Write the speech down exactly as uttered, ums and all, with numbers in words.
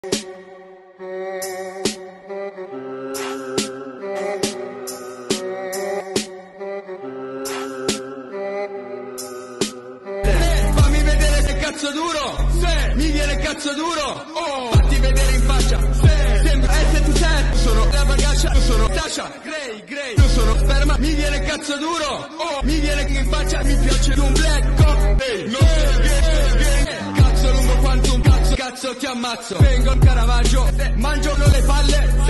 Fammi vedere che cazzo duro, se mi viene cazzo duro, oh, fatti vedere in faccia, se sembra S T set, sono la bagaccia, io sono Tasha, Grey, Grey, io sono sperma, mi viene cazzo duro, oh, mi viene in faccia, mi piace un black cop, ehi, non sei gay, gay, cazzo lungo quanto un cazzo, cazzo ti ammazzo, vengo in Caravaggio, mangio le palle,